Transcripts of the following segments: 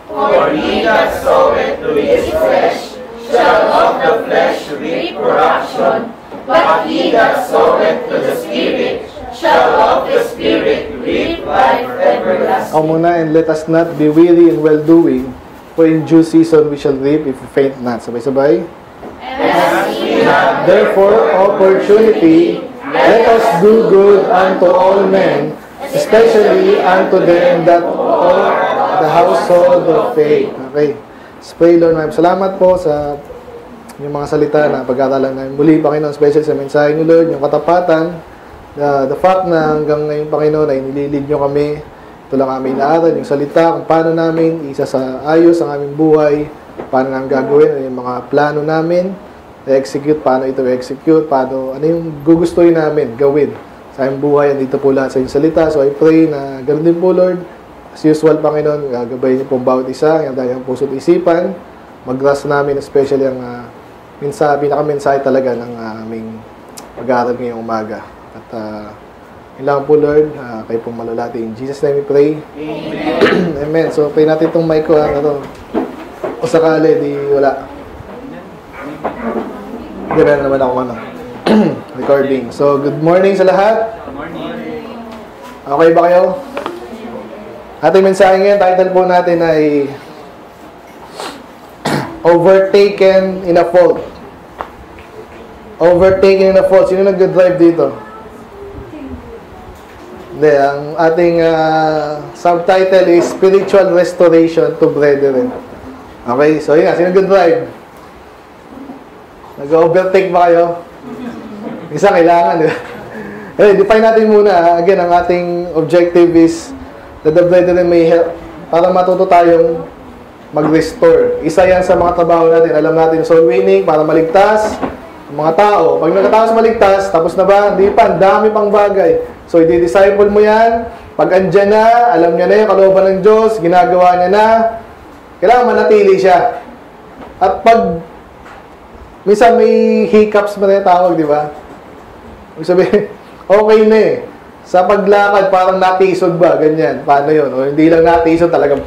For he that soweth to his flesh shall of the flesh reap corruption, but he that soweth to the Spirit shall of the Spirit reap life everlasting. Ako muna, and let us not be weary in well-doing, for in due season we shall reap if we faint not. Sabay-sabay. As we have Therefore, opportunity, let us do good unto all men, especially unto them that are the household of faith. Okay. Let's pray, Lord. Salamat po sa yung mga salita na pag-aaralan namin. Muli, Panginoon, especially sa mensahe niyo, Lord, yung katapatan, the fact na hanggang ngayon, Panginoon, ay nililid niyo kami. Ito lang aming inaaral, yung salita, kung paano namin isa sa ayos ang aming buhay, paano namin gagawin, yung mga plano namin, execute, paano ito execute, paano, ano yung gugustuhin namin gawin sa aming buhay. Andito po lahat sa inyong salita. So I pray na ganoon din po, Lord. As usual, Panginoon, gagabayin niyo pong bawat isa, yung dahil ang puso't isipan, mag-grasp namin, especially ang pinaka-mensahe talaga ng aming pag-aaral ngayong umaga. At yun lang po, Lord, kayo pong malalati. In Jesus' name we pray. Amen. Amen. So, pray natin itong mic ko. O sakali, di wala. Hindi na naman ako recording. So, good morning sa lahat. Good morning. Okay ba kayo? Ating mensahe ngayon, title po natin ay Overtaken in a Fault. Overtaken in a Fault. Sino nag-drive dito? Hindi, ang ating subtitle is Spiritual Restoration to Brethren. Okay, so yun nga, sino nag-drive? Nag-overtake ba kayo? Isa kailangan, di ba? Define natin muna. Again, ang ating objective is that the brethren may help para matuto tayong mag-restore. Isa yan sa mga trabaho natin. Alam natin, soul winning, para maligtas ang mga tao. Pag nagkatapos maligtas, tapos na ba? Hindi pa, ang dami pang bagay. So, i-disciple mo yan. Pag andyan na, alam niya na yung kalooban ng Diyos, ginagawa niya na, kailangan manatili siya. At pag minsan may hiccups ba na tawag, di ba? Sabi, okay na eh. Sa paglakad, parang natisod ba? Ganyan. Paano yun? O hindi lang natisod, talagang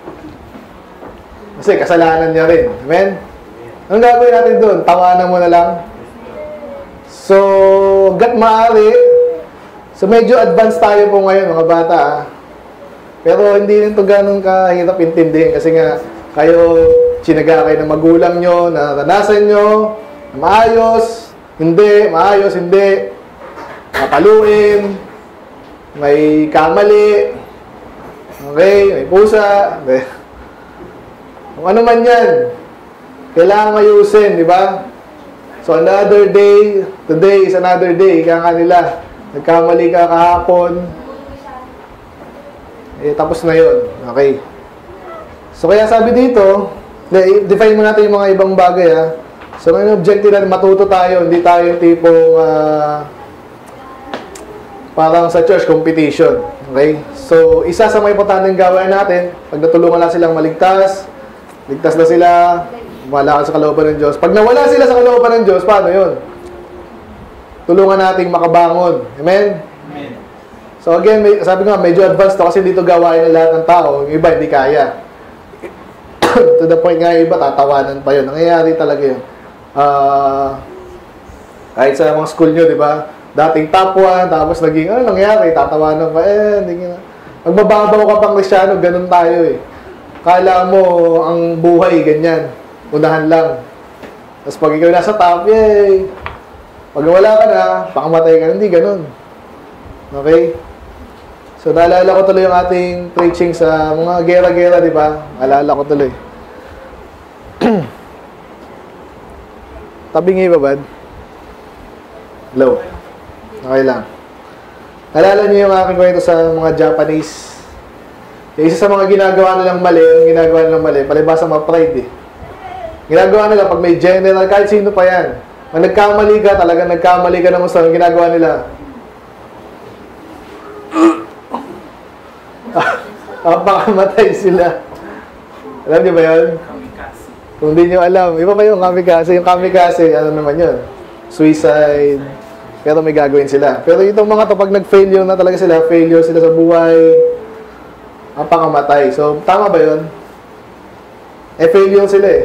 kasi kasalanan niya rin. Amen? Anong gagawin natin doon? Tawanan mo na lang. So, gat maaari. So, medyo advanced tayo po ngayon, mga bata. Pero hindi rin ito ganun kahirap intindihin. Kasi nga, kayo, sinaga kayo ng magulang nyo, naranasan nyo, maayos, hindi, maayos, hindi, mapaluin, may kamali, okay, may pusa, kung ano man yan, kailangan ayusin, di ba? So, another day, today is another day, kaya nga nila, nagkamali ka kahapon, tapos na yun, okay. So, kaya sabi dito, define mo natin yung mga ibang bagay, ha. So, ngayon, objective natin, matuto tayo, hindi tayo yung tipong, parang sa church competition, okay. So, isa sa mga importanteng gawain natin, pag natulungan na silang maligtas, ligtas na sila, wala sa kalooban ng Diyos. Pag nawala sila sa kalooban ng Diyos, paano yun? Tulungan nating makabangon. Amen? Amen. So again, sabi nga, medyo advanced to kasi dito gawain ng lahat ng tao. Yung iba, hindi kaya. To the point nga, yung iba, tatawanan pa yun. Nangyayari talaga yun. Kahit sa mga school nyo, di ba? Dating top 1, tapos naging, ano nangyari? Tatawanan pa, hindi nga. Magbababaw ka pang Kristyano, ganun tayo eh. Kala mo ang buhay ganyan, unahan lang. Tapos pag ikaw nasa top, yay! Pag wala ka na, pakamatay ka, hindi ganun. Okay? So naalala ko tuloy yung ating preaching sa mga gera-gera, di ba? Naalala ko tuloy. Tabingi ba, bad? Hello? Okay lang. Naalala niyo yung aking kwento sa mga Japanese. Yung isa sa mga ginagawa nilang mali, palibasa mga pride eh. Ginagawa nila, pag may general, kahit sino pa yan, pag nagkamali ka, talagang nagkamali ka naman sa ginagawa nila. Pakamatay sila. Alam niyo ba yun? Kung di niyo alam, iba pa yung kamikaze. Yung kamikaze, ano naman yun? Suicide. Pero may gagawin sila. Pero itong mga to, pag nag-failure na talaga sila, failure sila sa buhay, ang pangamatay. So, tama ba yun? failure sila eh.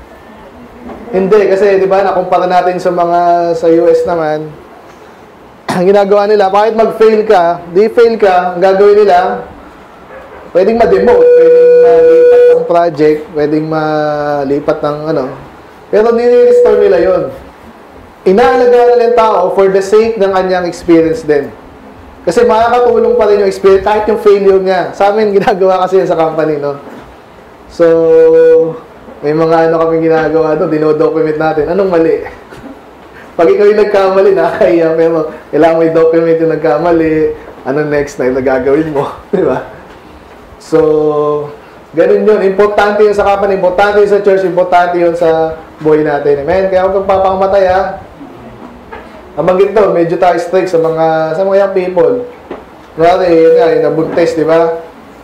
Hindi, kasi di ba, nakumpara natin sa mga sa US naman, ang ginagawa nila, bakit mag-fail ka, fail ka, ang gagawin nila, pwedeng ma-demote, pwedeng malipat ng project, pwedeng malipat ng ano, pero nire-restore nila yon. Inaalagaan nila yung tao for the sake ng kanyang experience din. Kasi makakatulong pa rin yung experience, kahit yung failure niya. Sa amin, ginagawa kasi yan sa company, no? So, may mga ano kami ginagawa doon, dinodocument natin. Anong mali? Pag ikaw yung nagkamali, nakakaya, pero kailangan mo i-document yung nagkamali, ano next na yung nagagawin mo, di ba? So, ganun yun. Importante yun sa company, importante yun sa church, importante yun sa buhay natin. Amen? Kaya huwag kang papakamatay, ha? Amagin to, medyo tayo strict sa mga young people. Kunwari, yun nga, yung nabuntes, di ba?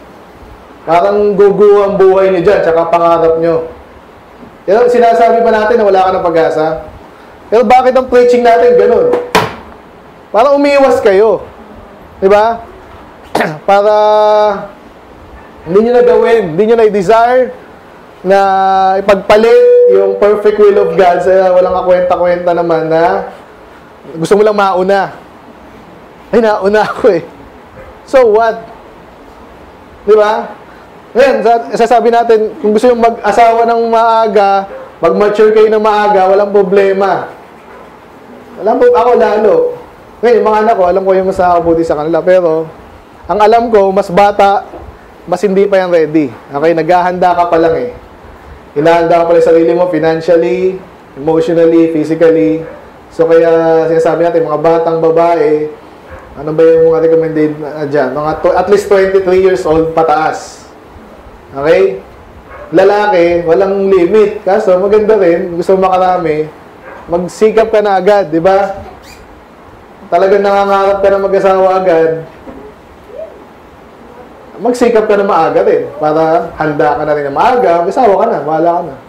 Parang gugu ang buhay niyo dyan, tsaka pangarap niyo. Pero sinasabi ba natin na wala ka ng pag-asa? Pero bakit ang preaching natin ganun? Para umiwas kayo. Di ba? Para hindi nyo na gawin, hindi nyo na i-desire na ipagpalit yung perfect will of God sa walang kakwenta-kwenta naman na gusto mo lang mauna. Ay, nauna ako eh. So what? Di ba? Ngayon, sasabi natin, kung gusto yung mag-asawa ng maaga, mag-mature kayo ng maaga, walang problema. Ako lalo. Ngayon, yung mga anak ko, alam ko yung mas nakakabuti sa kanila. Pero, ang alam ko, mas bata, mas hindi pa yan ready. Okay, naghahanda ka pa lang eh. Hinahanda ka pa lang sarili mo financially, emotionally, physically. So, kaya sinasabi natin, mga batang babae, ano ba yung mga recommended dyan? At least 23 years old pataas. Okay? Lalaki, walang limit. Kaso, maganda rin, gusto mo makarami, magsikap ka na agad, di ba? Talagang nangangarap ka na mag-asawa agad, magsikap ka na maaga rin. Para handa ka na rin na maaga, mag-asawa ka na, bahala ka na.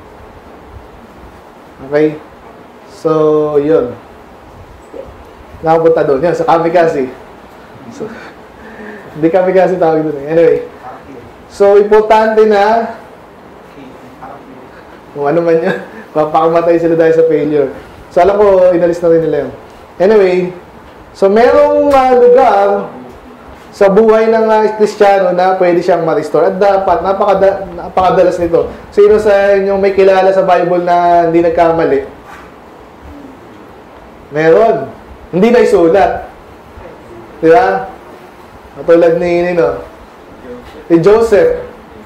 Okay? So, yun. Nakapunta doon. Yan, sa kamikaze. So, hindi kamikaze tawag doon eh. Anyway. So, importante na kung ano man yun, papakamatay sila dahil sa failure. So, alam ko, inalis na rin nila yun. Anyway, so, merong lugar sa buhay ng Kristiyano na pwede siyang ma-restore. At dapat, napakadalas nito. Sino sa inyong may kilala sa Bible na hindi nagkamali? Meron. Hindi na isulat. Diba? Katulad ni si Joseph,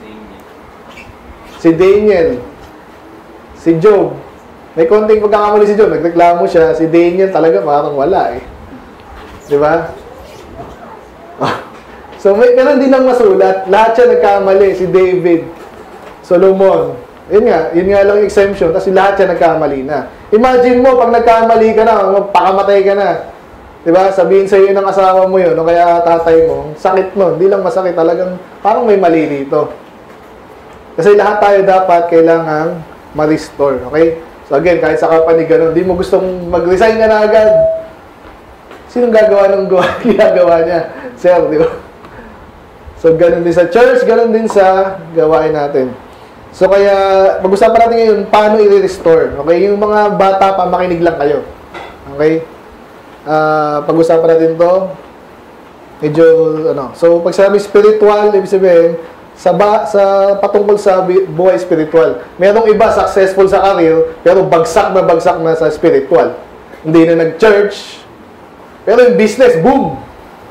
si Daniel, si Job. May konting pagkakamali si Job. Nagreklamo siya. Si Daniel talaga parang wala eh. Diba? So, meron din ang masulat. Lahat siya nagkamali. Si David, Solomon. Yun nga lang exemption. Kasi lahat siya nagkamali na. Imagine mo, pag nagkamali ka na, magpakamatay ka na. Diba? Sabihin sa'yo ng asawa mo yun, o kaya tatay mo, sakit nun. Hindi lang masakit, talagang parang may mali dito. Kasi lahat tayo dapat kailangang ma-restore. Okay? So again, kahit sa company ganun, di mo gustong mag-resign ka na agad. Sinong gagawa ng ginagawa niya? Sir, di ba? So ganun din sa church, ganun din sa gawain natin. So kaya, pag-usapan natin ngayon, paano i-restore. Okay? Yung mga bata pa, makinig lang kayo. Okay? Pag-usapan natin to, medyo, So, pag sabi spiritual, ibig sabihin, sa patungkol sa buhay spiritual. Merong iba successful sa career, pero bagsak na sa spiritual. Hindi na nag-church, pero yung business, boom!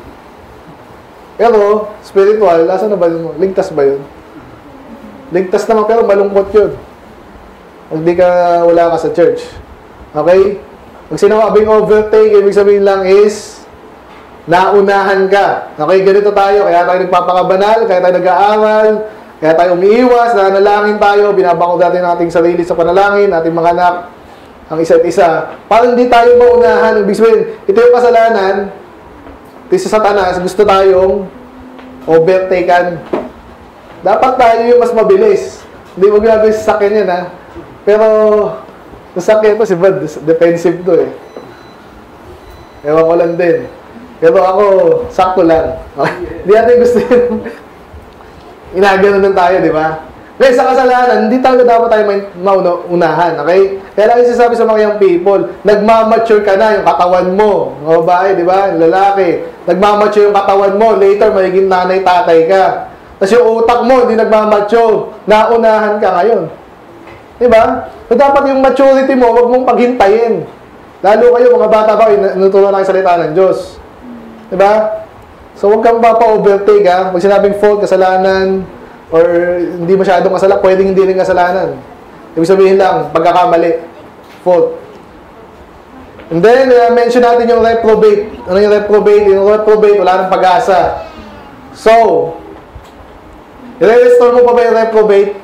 Pero, spiritual, nasa na ba yun? Ligtas ba yun? Ligtas naman, pero malungkot yun. Hindi ka, wala ka sa church. Okay? Pag sinabing overtake, ibig sabihin lang is, naunahan ka. Okay, ganito tayo. Kaya tayo nagpapakabanal, kaya tayo nag-aaral, kaya tayo umiiwas, nanalangin tayo, binabakod natin ang ating sarili sa panalangin, ating mga anak, ang isa't isa. Para hindi tayo maunahan. Ibig sabihin, ito yung kasalanan, ito sa Satanas, gusto tayong overtaken. Dapat tayo yung mas mabilis. Hindi mo ginagawa sa sakyan yan, ha? Pero, sa sakyan to, si Bad, defensive to eh. Ewan ko lang din. Pero ako, sakto lang. Hindi natin gusto yun. Inagano lang tayo, di ba? Ngayon, sa kasalanan, hindi talaga dapat tayo maunahan, okay? Kaya lang sinasabi sa mga young people, nagmamature ka na yung katawan mo. O babae, di ba? Lalaki. Nagmamature yung katawan mo. Later, magiging nanay, tatay ka. Tapos yung utak mo, hindi nagmamature. Naunahan ka ngayon. Di ba? So, dapat yung maturity mo, huwag mong paghintayin. Lalo kayo, mga bata ba, inutulan na kayo salita ng Diyos. Di ba? So, huwag kang overtake, ha? Pag sinabing fault, kasalanan, or hindi masyadong kasalanan, pwedeng hindi rin kasalanan. Ibig sabihin lang, pagkakamali. Fault. And then, mention natin yung reprobate. Ano yung reprobate? Yung reprobate, wala nang pag-asa. So, i-restore mo pa ba yung reprobate?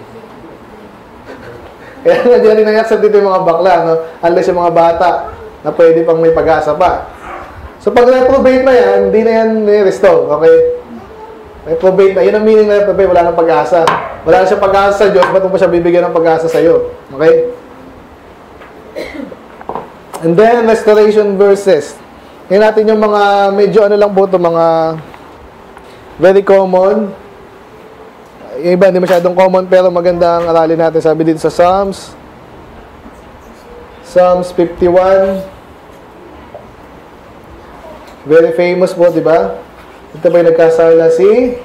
Kaya nga, di rin nang-accept dito yung mga bakla, no? Unless yung mga bata na pwede pang may pag-asa pa. So, pag reprobate na yan, hindi na yan i-restore. Okay? Reprobate na. Yun ang meaning na reprobate. Wala nang pag-asa. Wala na siyang pag-asa sa Diyos. Ba't mo pa siya bibigyan ng pag-asa sa iyo? Okay? And then, restoration verses. Ngayon natin yung mga medyo ano lang po ito, mga very common. Yung iba, hindi masyadong common, pero magandang aralin natin. Sabi dito sa Psalms 51. Very famous po, di ba? Ito ba yung nagkasala si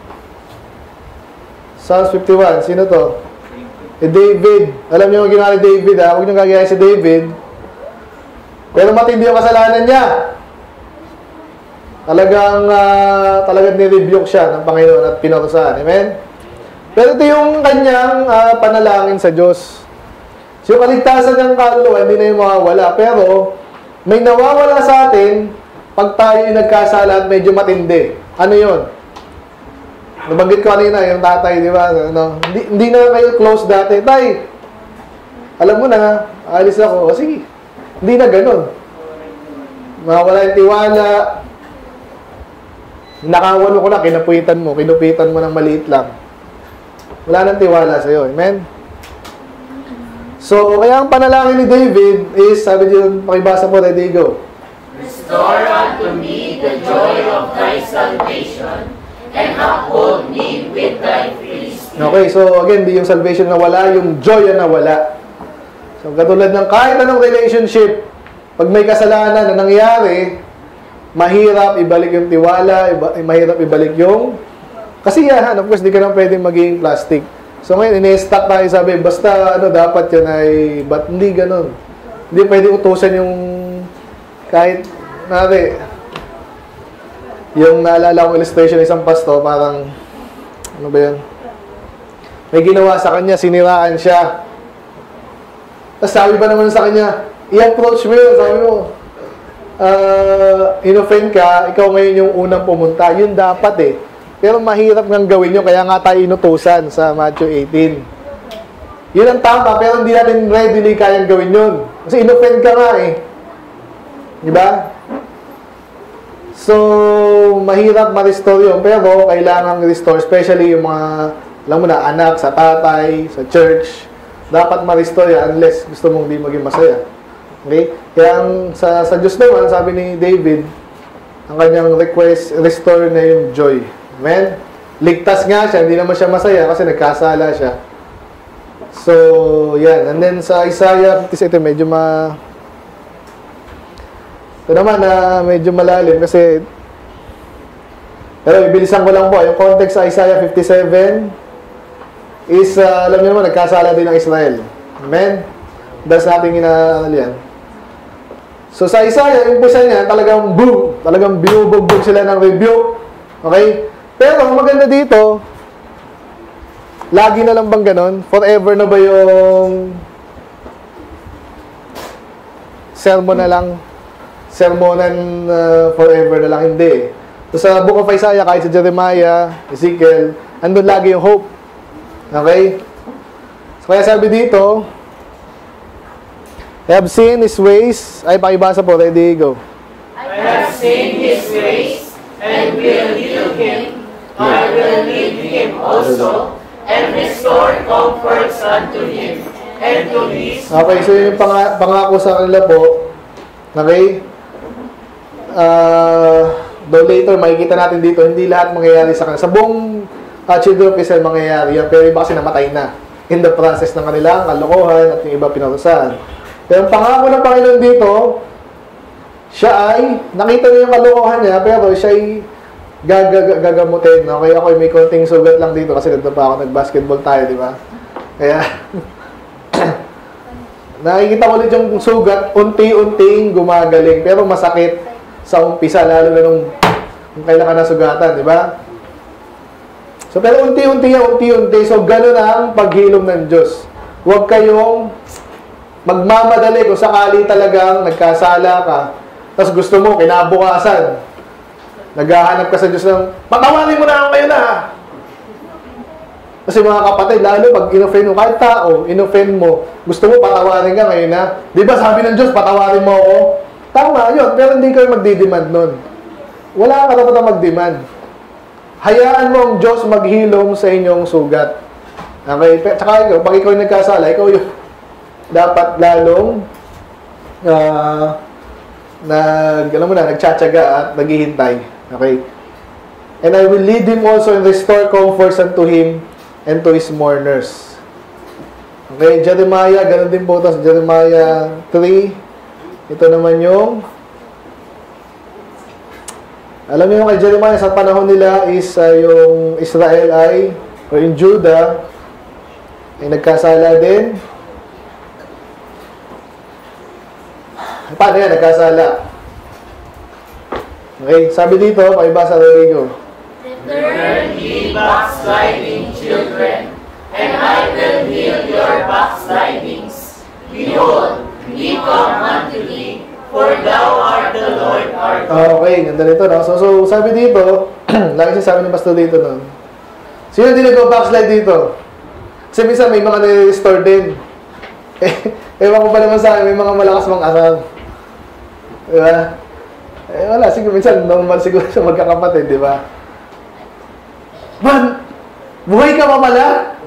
Psalms 51. Sino to? David. Alam niyo yung ginawa ni David, ha? Huwag niyo kagaya si David. Pero matindi yung kasalanan niya. Talagang nirebuke siya ng Panginoon at pinarusahan. Amen? Pero ito yung kanyang panalangin sa Diyos. So yung kaligtasan ng kaluluwa, hindi na yung mawawala. Pero may nawawala sa atin pag tayo yung nagkasala at medyo matindi. Ano yun? Nabanggit ko kanina, yung tatay, di ba? Ano? Hindi na kayo close dati. Tay, alam mo na, alis ako. O sige, hindi na ganun. Mawala yung tiwala. Nakawalo ko na, kinupitan mo ng maliit lang. Wala nang tiwala sa'yo. Amen? So, kaya ang panalangin ni David is, sabi dito, pakibasa po, ready, go. Restore unto me the joy of thy salvation, and uphold me with thy peace. Okay, so again, di yung salvation na wala, yung joy na nawala. So, katulad ng kahit anong relationship, pag may kasalanan na nangyari, mahirap ibalik yung tiwala, mahirap ibalik yung kasiyahan. Of course, di ka lang pwedeng maging plastic. So ngayon, ini-stack tayo, sabi, basta dapat yun ay, ba't hindi ganun? Hindi pwede utusan yung kahit, yung naalala kong illustration ng isang pasto, parang, ano ba yun? May ginawa sa kanya, siniraan siya. Tapos sabi ba naman sa kanya, i-approach mo yun, sabi mo, in-offend ka, ikaw ngayon yung unang pumunta. Yun dapat eh. Pero mahirap ngang gawin yun, kaya nga tayo inutusan sa Matthew 18. Yun ang tama, pero hindi natin readily kayang gawin yun. Kasi in-offend ka nga eh. Diba? So, mahirap ma-restore yun, pero kailangan restore, especially yung mga, alam mo na, anak, sa tatay, sa church, dapat ma-restore yan unless gusto mong di maging masaya. Okay? Kaya sa Diyos naman, sabi ni David, ang kanyang request, restore na yung joy. Amen? Ligtas nga siya, hindi naman siya masaya kasi nagkasala siya. So, yan. And then sa Isaiah 57, medyo ito naman na medyo malalim kasi pero ibilisan ko lang po. Yung context sa Isaiah 57 is, alam niyo naman, nagkasala din ng Israel. Amen? Das natin yan. So sa Isaiah, yung pusa niya, talagang boom! Talagang binubugbog sila ng rebuke. Okay? Pero maganda dito, lagi na lang bang ganon? Forever na ba yung sermon na lang? Sermonan forever na lang? Hindi. So sa Book of Isaiah, kahit sa Jeremiah, Ezekiel, andun lagi yung hope. Okay? So kaya sabi dito, I have seen His ways. Ay, pakibasa po. Ready, go. I have seen His ways, and will heal him. I will lead him also, and restore comforts unto him, and to his... Okay, so yung pangako sa kanila po, okay? Though later, makikita natin dito, hindi lahat mangyayari sa kanila. Sa buong kjvonly mangyayari yan. Pero iba kasi namatay na in the process ng kanilang kalokohan at yung iba pinarusahan. Pero ang pangako ng Panginoon dito, siya ay, nakita niya yung kalokohan niya, pero siya ay gagamutin. Okay, ako may konting sugat lang dito kasi nandun pa ako, nag-basketball tayo, di ba? Kaya, nakikita ko ulit yung sugat, unti-unting gumagaling, pero masakit sa umpisa, lalo na nung kailan ka nasugatan, di ba? So, pero unti-unti. So, gano'n ang paghilom ng Diyos. Huwag kayong magmamadali kung sakali talagang nagkasala ka, tapos gusto mo, kinabukasan, naghahanap ka sa Diyos ng, patawarin mo na ako ngayon na. Kasi mga kapatid, lalo pag in-offend mo, kahit tao, in-offend mo, gusto mo patawarin ka ngayon na. Di ba sabi ng Diyos, patawarin mo ako? Tama yun, pero hindi kayo magdi-demand nun. Wala ka dapat mag-demand. Hayaan mo ang Diyos maghilom sa inyong sugat. Okay? Tsaka ikaw, pag ikaw nagkasala, ikaw yung dapat lalong nagtsatsaga at naghihintay. Okay? And I will lead him also and restore comforts unto him and to his mourners. Okay? Jeremiah, ganun din po ito. Jeremiah 3. Ito naman yung alam niyo yung kay Jeremiah sa panahon nila is yung Israel o yung Judah ay nagkasala din. Paano yan? Nagkasala. Okay, sabi dito, pakibasa rin ko. Return ye backsliding children, and I will heal your backslidings. Behold, ye come unto me, for thou art the Lord our God. Okay, ganda nito, no? So sabi dito, lagi siya sabi ng pastor dito, no? Sino din nag-backslide dito? Kasi minsan may mga nire-restore din. Ewan ko pa naman sa akin, may mga malakas mga asal. Diba? Wala, siguro minsan normal siguro sa magkakapatid, di ba? Man, buhay ka pa pala?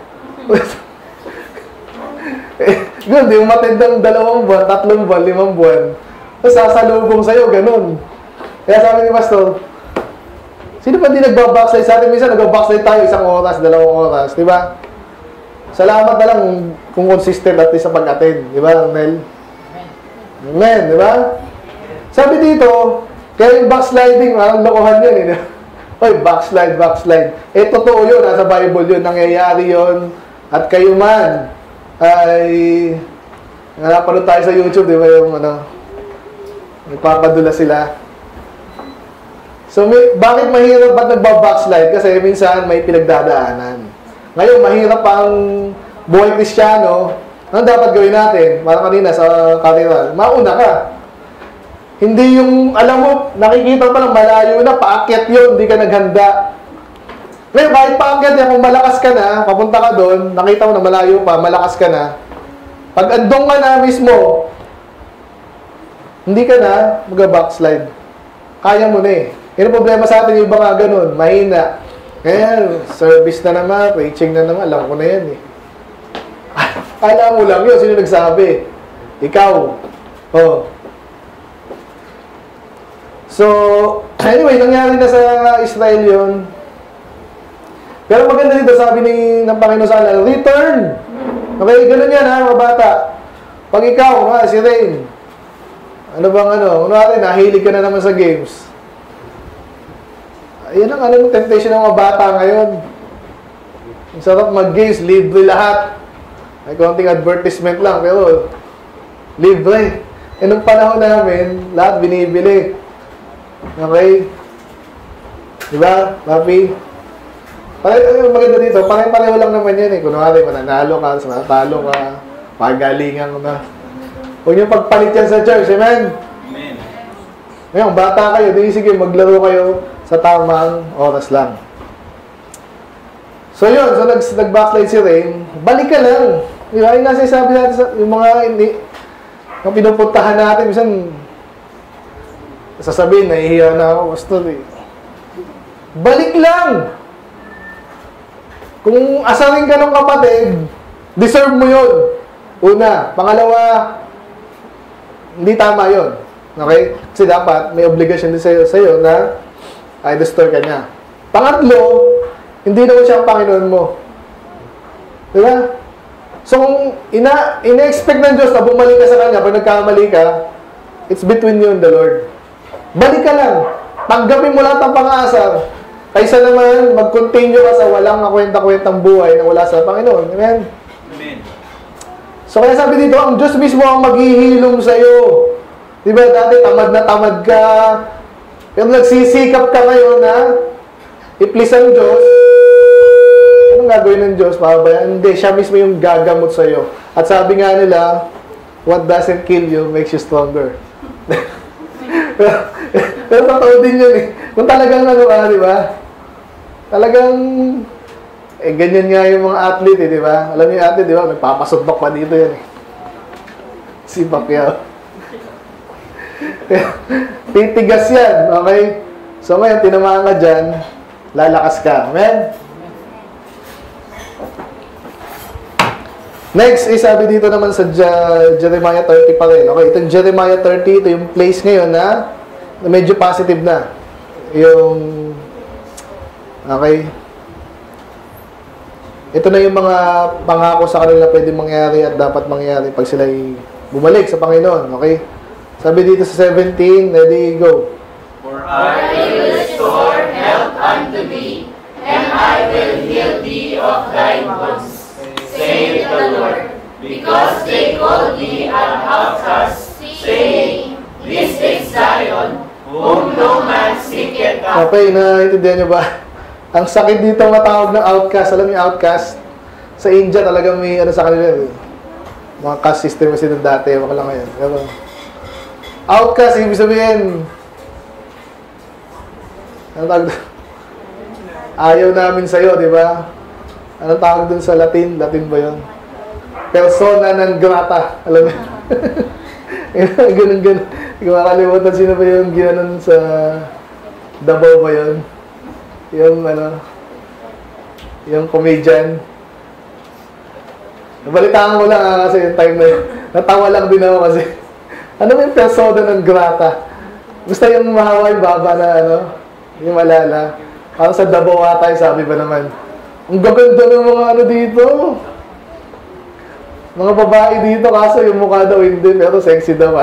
Ganun, di umatid ng 2 buwan, 3 buwan, 5 buwan. Tapos sasalubong sa'yo, ganun. Kaya sabi ni Pastor, sino pa di nagbabackslide sa atin? Minsan nagbabackslide tayo 1 oras, 2 oras, di ba? Salamat na lang kung consistent at sa pag-attend, di ba, Mel? Amen, di ba? Sabi dito, kaya yung backsliding, parang lokohan yun, eh. Oy, backslide. Eh, totoo yun, nasa Bible yun, nangyayari yun. At kayo man, ay, napanood tayo sa YouTube, di ba, yung, nagpapadula sila. So, bakit mahirap ba't nagbabackslide? Kasi minsan may pinagdadaanan. Ngayon, mahirap ang buhay Kristiyano. Ano dapat gawin natin? Parang kanina sa katedral, mauna ka. Hindi yung, alam mo, nakikita pa lang malayo na, paakyat yun, hindi ka naghanda. Ngayon, kahit paakyat yan, kung malakas ka na, papunta ka doon, nakita mo na malayo pa, malakas ka na, pag andong ka na mismo, hindi ka na mag-backslide. Kaya mo na eh. Yan ang problema sa atin, yung iba nga ganun, mahina. Ngayon, service na naman, preaching na naman, alam ko na yan eh. Kala mo lang yun, sino nagsabi? Ikaw. Oh. So, anyway, nangyari na sa Israel yun. Pero maganda dito, sabi ng Panginoon sa Allah, return! Okay, ganun yan ha, mga bata. Pag ikaw, si Rain, kunwari, nahilig ka na naman sa games. Ayan ang temptation ng mga bata ngayon. Ang sarap mag-games, libre lahat. May konting advertisement lang, pero libre. E nung panahon namin, lahat binibili. Okay? Diba, Papi? Maganda dito, pareho lang naman yan eh. Kunwari, mananalo ka, matalo ka, pagalingan na. Huwag niyo pagpalit yan sa church, amen? Amen. Ngayon, bata kayo, di sige, maglaro kayo sa tamang oras lang. So yun, so nag-backslide si Rain, balik ka lang. Diba, yung nasa sabi natin, yung mga yung pinupuntahan natin, minsan, sasabihin, nahihiya na ako, pastor eh. Balik lang! Kung asarin ka ng kapatid, deserve mo yun. Una. Pangalawa, hindi tama yun. Okay? Kasi dapat may obligation din sa'yo na i-restore ka niya. Pangatlo, hindi naman siya ang Panginoon mo. Diba? So, kung ina-expect ng Diyos na bumalik ka sa Kanya, pag nagkamali ka, it's between you and the Lord. Balik ka lang. Tanggapin mo lahat ng pang-aasar. Kaysa naman, mag-continue ka sa walang kwenta-kwentang buhay na wala sa Panginoon. Amen? Amen. So, kaya sabi dito, ang Diyos mismo ang maghihilom sa'yo. Diba, dati tamad na tamad ka. Pero nagsisikap ka ngayon na i-please ang Diyos. Anong gagawin ng Diyos? Pababayaan? Hindi, siya mismo yung gagamot sa'yo. At sabi nga nila, what doesn't kill you makes you stronger. Pero totoo din yun eh. Kung talagang ano ka, di ba? Talagang, ganyan nga yung mga athlete eh, di ba? Alam niyo yung athlete, di ba? Nagpapasundok pa dito yan eh. Si Pacquiao. Titigas yan, okay? So ngayon, tinamaan ka dyan, lalakas ka. Amen? Next, sabi dito naman sa Jeremiah 30 pa rin. Okay, itong Jeremiah 30, ito yung place ngayon na medyo positive na. Yung, okay, ito na yung mga pangako sa kanila pwede mangyari at dapat mangyari pag sila bumalik sa Panginoon. Okay? Sabi dito sa 17, ready, go. For I will restore health unto thee, and I will heal thee of thy wounds, saith the Lord, because they call thee an outcast, saying, This is Zion, whom no man seeketh after. Okay, naintindihan nyo ba? Ang sakit dito matawag ng outcast. Alam niyo outcast? Sa India talagang may ano sa kanila. Mga caste system kasi nung dati. Wala lang ngayon. Diba? Outcast, ibig sabihin, ano tawag doon? Ayaw namin sa'yo, di ba? Ano tawag doon sa Latin? Latin ba yun? Persona non grata. Alam mo? Ganun. Hindi ko makalimutan sino ba yung ginanon sa Davao ba yun? Yung ano, yung comedian. Nabalitaan ko lang kasi yung time na yun. Natawa lang din ako kasi. Ano yung persona non grata? Gusto yung mahawa yung baba na ano, yung malala. Parang sa Davao tayo, sabi ba naman. Ang gaganda ng mga ano dito. Mga babae dito, kaso yung mukha daw hindi, pero sexy daw.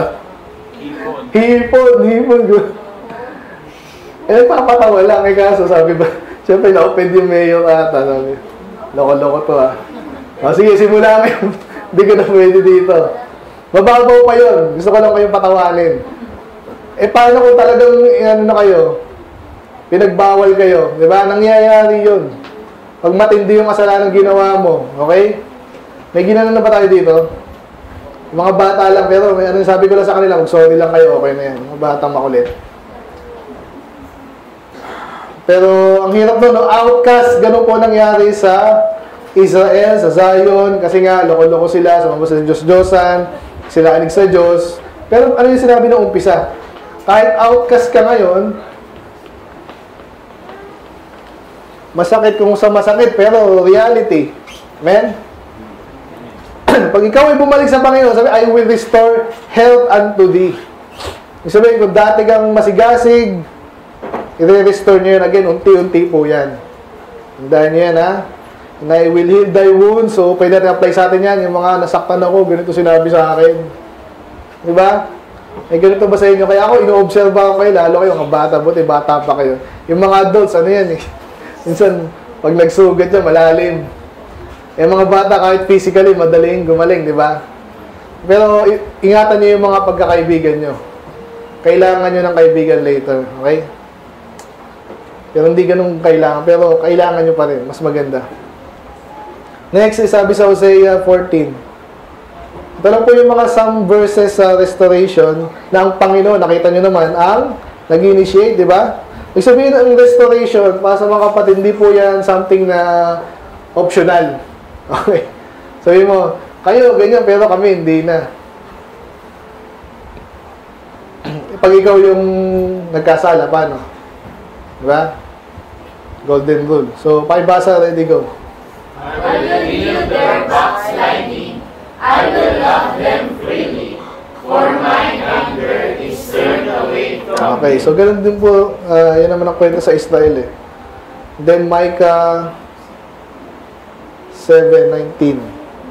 Hipon. Eh, papatawa lang. Eh, kaso sabi ba, siyempre na-open yung mayor ata. Sabi, loko-loko to ah. O, sige, simula ngayon. Hindi ko na pwede dito. Mababaw pa yun. Gusto ko lang kayong patawanin. Eh, paano kung talagang, ano na kayo? Pinagbawal kayo. Di ba? Nangyayari yun. Pag matindi yung kasalanan ginawa mo. Okay? May ginanon na ba tayo dito? Yung mga bata lang, pero may, ano, sabi ko lang sa kanila, mag-sorry lang kayo, okay na yan. Mga batang makulit. Pero ang hirap doon, no? Outcast, ganun po nangyari sa Israel, sa Zion, kasi nga, loko-loko sila, sumama sa Diyos-Diyosan, sila kinig sa Diyos. Pero ano yung sinabi ng umpisa? Kahit outcast ka ngayon, masakit kung sa masakit, pero reality. Amen? Pag ikaw ay bumalik sa Panginoon, sabi, I will restore health unto thee. Sabihin, kung dati kang masigasig, i-restore nyo yun again, unti-unti po yan. Tandaan nyo yan, ha? And I will heal thy wounds. So, pwede natin apply sa atin yan. Yung mga nasaktan ako, ganito sinabi sa akin. Diba? Eh, ganito ba sa inyo? Kaya ako, ino-observe ako kayo, lalo kayo, mga bata, buti, bata pa kayo. Yung mga adults, ano yan eh? Minsan, pag nagsugat yan, malalim. Eh, mga bata, kahit physically, madaling gumaling, di ba? Pero, ingatan nyo yung mga pagkakaibigan nyo. Kailangan nyo ng kaibigan later, okay? Pero hindi ganun kailangan, pero kailangan nyo pa rin, mas maganda. Next, sabi sa Hosea 14. Ito lang po yung mga some verses sa restoration na ang Panginoon, nakita nyo naman, ang nag-initiate, di ba? Ibig sabihin, ang restoration, para sa mga kapatid, hindi po yan something na optional. Okay. Sabi mo, kayo, ganyan, pero kami, hindi na. Pag ikaw yung nagkasala, paano? Diba? Golden rule. So, pakibasa, ready, go. I will heal their backsliding. I will love them freely. For mine anger is turned away from Okay, so ganun din po, yan naman ang kwento sa Israel eh. Then Micah 7:19.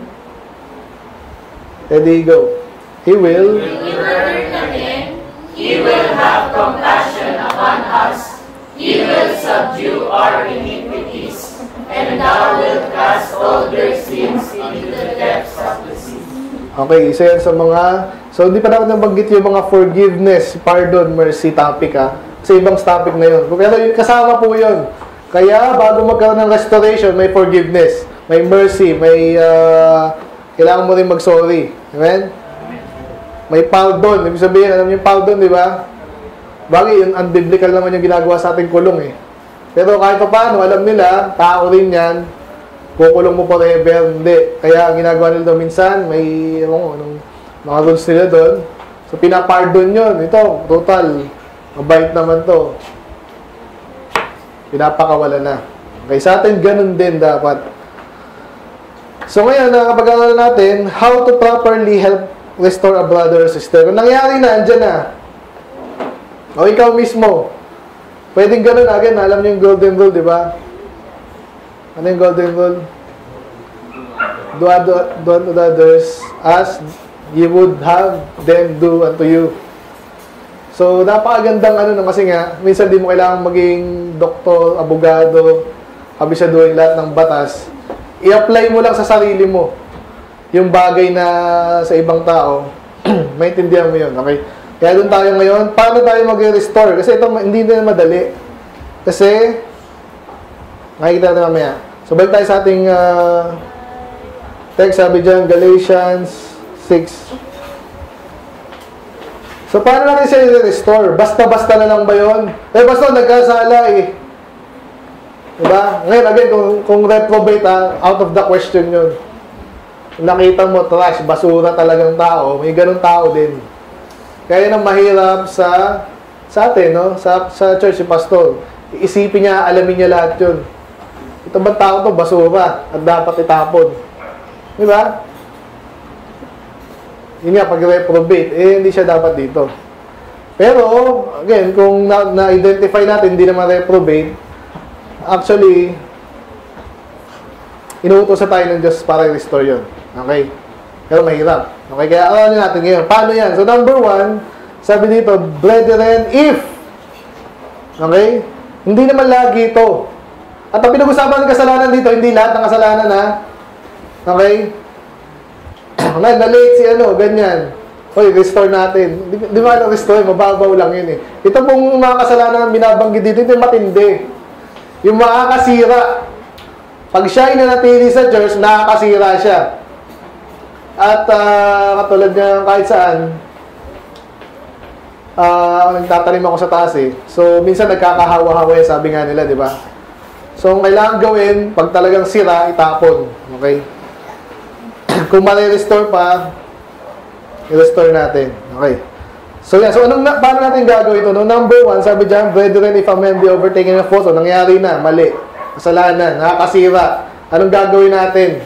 Ready, go. He will return again. He will have compassion upon us. He will subdue our iniquities, and thou wilt cast all their sins into the depths of the sea. Okay, isa yan sa mga... So, hindi pa natin nabanggit yung mga forgiveness, pardon, mercy topic, ha? Kasi ibang topic na yun. Pero kasama po yun. Kaya, bago magkaroon ng restoration, may forgiveness, may mercy, may... kailangan mo rin mag-sorry. Amen? May pardon. Ibig sabihin, alam niyo yung pardon, di ba? Bagay, yung unbiblical naman yung ginagawa sa ating kulong, eh. Pero kahit pa paano, alam nila, tao rin yan, kukulong mo forever, hindi. Kaya ang ginagawa nila doon minsan, may anong, mga rules nila doon. So, pinapardon yun. Ito, total. Mabait naman to. Pinapakawala na. Okay, sa atin, ganun din dapat. So, ngayon, nakapag-aaral natin, how to properly help restore a brother or sister. Kung nangyari na, andyan na. O ikaw mismo. Pwedeng ganun agad. Alam niyo yung golden rule, di ba? Ano yung golden rule? Do unto others as you would have them do unto you. So, napakagandang kasi nga, minsan di mo kailangan maging doktor, abogado, abisaduhin lahat ng batas. I-apply mo lang sa sarili mo yung bagay na sa ibang tao. Maintindihan mo yun, okay? Kaya doon tayo ngayon. Paano tayo mag-restore? Kasi ito, hindi na madali. Kasi, makikita natin mamaya. So, balik tayo sa ating text. Sabi dyan, Galatians 6. So, paano natin siya i-restore? Basta-basta na lang ba yun? Basta nagkasala eh. Diba? Ngayon, again, kung reprobate, out of the question yun. Nakita mo, trash, basura talagang tao, may ganun tao din. Kaya nang mahirap sa atin, no? Sa church, si pastor. Iisipin niya, alamin niya lahat yun. Ito ba tao to, basura, at dapat itapon. Di ba? Yun nga, pag reprobate, hindi siya dapat dito. Pero, again, kung na-identify natin, hindi naman reprobate, actually, inuutos na tayo ng Diyos para i-restore yun. Okay? Pero mahirap. Okay? Kaya alamin natin ngayon. Paano yan? So, number 1, sabi dito, brethren, if. Okay? Hindi naman lagi ito. At ang pinag-usapan ng kasalanan dito, hindi lahat ng kasalanan, ha? Okay? Na-late si ganyan. Hoy, restore natin. Di ba restore? Mababaw lang yun eh. Ito pong mga kasalanan binabanggit dito, ito yung matindi. Yung makakasira. Pag siya ay nanatili sa church, nakakasira siya. At katulad niya kahit saan, nagtatanim ako sa taas eh. So, minsan nagkakahawa-hawa sabi nga nila, di ba? So, ang kailangan gawin, pag talagang sira, itapon. Okay? Kung ma-restore pa, i-restore natin. Okay. So, yeah. So, paano natin gagawin ito? No? Number 1, sabi dyan, brethren, if a man be overtaken in a fault, so, nangyari na, mali. Kasalanan, nakakasira. Anong gagawin natin?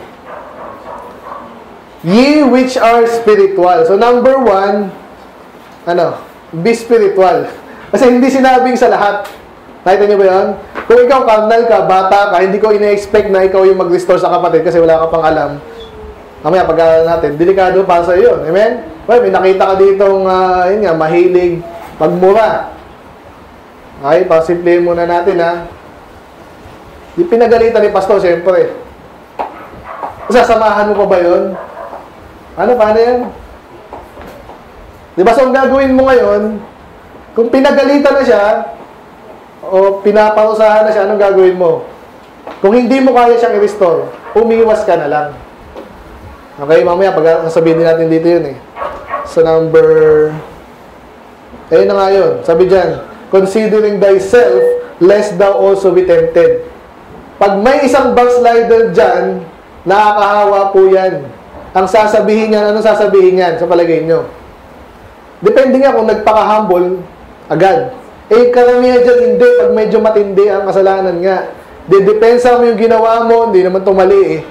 Ye which are spiritual. So, number 1, be spiritual. Kasi hindi sinabing sa lahat. Nakita niyo ba yun? Kung ikaw, carnal ka, bata ka, hindi ko ina-expect na ikaw yung mag-restore sa kapatid kasi wala ka pang alam. Mamaya, pag-aaral natin, delikado para sa iyo yun. Amen? Well, may nakita ka ditong, mahilig, magmura. Okay, pasimplihin muna natin, ha? Di pinagalitan ni pastor, siyempre. Sasamahan mo pa ba yun? Paano yan? Di ba, so ang gagawin mo ngayon, kung pinagalitan na siya, o pinaparusahan na siya, anong gagawin mo? Kung hindi mo kaya siyang i-restore, umiwas ka na lang. Okay, mamaya, sabihin din natin dito yun eh. So, number... ayun na nga yun. Sabi dyan, considering thyself, lest thou also be tempted. Pag may isang backslider dyan, nakakahawa po yan. Ang sasabihin niyan, anong sasabihin niyan sa palagay nyo? Depende nga kung nagpaka-humble, agad. Karamihan dyan, hindi. Pag medyo matindi ang kasalanan nga. Depensa mo yung ginawa mo, hindi naman itong mali eh.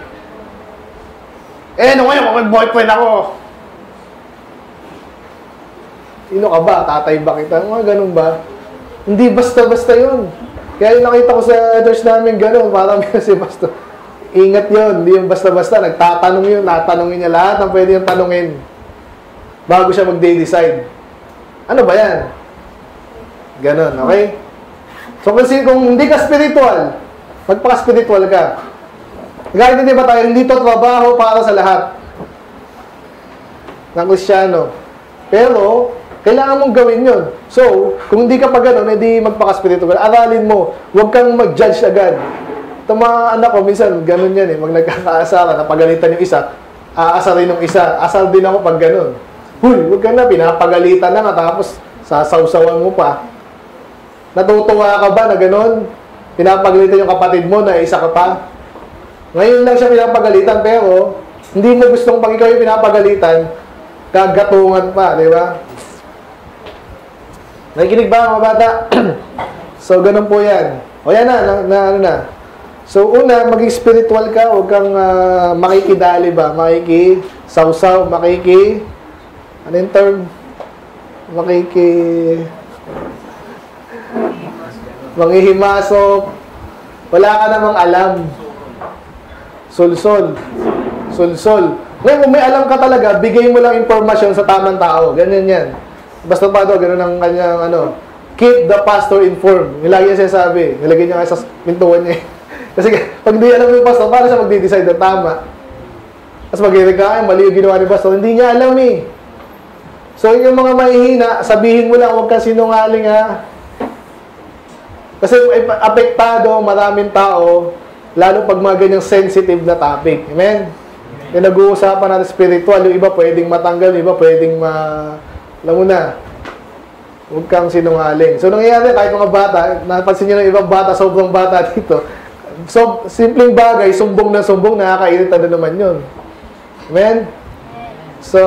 Ano ngayon, kung may boyfriend ako? Sino ka ba? Tatay ba kita? Mga ganun ba? Hindi basta-basta yun. Kaya yung nakita ko sa church namin gano'n, parang si pastor. Ingat yun, hindi yung basta-basta. Nagtatanong yun, natanongin niya lahat ng pwede yung tanongin bago siya mag-decide. Ano ba yan? Ganon, okay? So, kasi kung hindi ka spiritual, magpaka-spiritual ka. Gaya hindi ba tayo, hindi to trabaho para sa lahat ng Kristiyano. Pero, kailangan mong gawin yun. So, kung hindi ka pa ganon, hindi magpaka-spiritual. Aralin mo, huwag kang mag-judge agad. Itong mga anak ko, minsan, ganun yan eh. Pag nagkakaasaran, napagalitan yung isa, aasarin yung isa. Asar din ako pag ganun. Huy, huwag ka na, pinapagalitan na nga, tapos sasawsawan mo pa. Natutuwa ka ba na ganun? Pinapagalitan yung kapatid mo na isa ka pa? Ngayon lang siya pinapagalitan, pero hindi mo gustong pag ikaw yung pinapagalitan, kagatungan pa, di ba? Nakikinig ba mga bata? So, ganun po yan. O yan na, ano na. So, una, maging spiritual ka, huwag kang makikidali ba? Makikisawsaw, ano yung term? Manghihimasok. Wala ka namang alam. Sulsol. Ngayon, kung may alam ka talaga, bigay mo lang impormasyon sa tamang tao. Ganyan yan. Basta pa ito, ganun ang kanyang, keep the pastor informed. Nilagay niya sabi. Nilagay niya sa pintuan niya. Kasi pag di alam yung pastor, paano siya magde-decide na tama? Tapos mag-irig ka, mali yung ginawa ni pastor. Hindi niya alam eh. So, yung mga mahihina, sabihin mo lang, huwag kang sinungaling ha. Kasi apektado, maraming tao, lalo pag mga ganyang sensitive na topic. Amen? Yung nag-uusapan natin spiritual, yung iba pwedeng matanggal, yung iba pwedeng alam mo na, huwag kang sinungaling. So, nangyayari, kahit mga bata, napansin nyo ng ibang bata, sobrang bata dito. So, simpleng bagay, sumbong na sumbong, nakakairita na naman yun. Amen? So,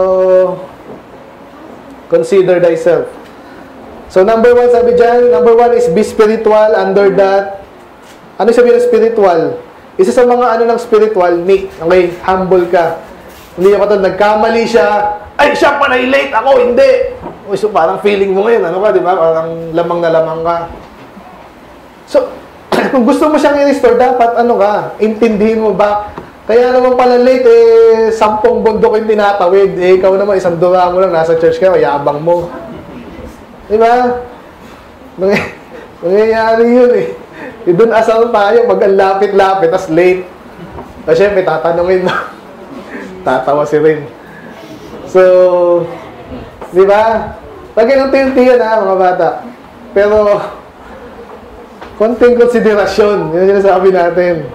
consider thyself. So, number 1, sabi dyan, number 1 is be spiritual. Under that, ano sabi ng spiritual? Isa sa mga ng spiritual, meek. Okay, humble ka. Hindi yung katulad, nagkamali siya, ay, siya pa na-late, ako, hindi. So, parang feeling mo ngayon, di ba? Parang lamang na lamang ka. So, kung gusto mo siyang i-restore, dapat, intindihin mo ba? Kaya naman pala late, 10 bundok yung tinatawid. Ikaw naman, 1 dura mo lang, nasa church ka, yabang mo. Di ba? Nangyayari yun eh. Doon asal tayo, pag ang lapit-lapit, tas late. Tapos syempre, tatanungin mo. Tatawa si Rin. So, di ba? Lagi ng tintiyan mga bata. Pero, konting konsiderasyon. Yun yung sinasabi natin.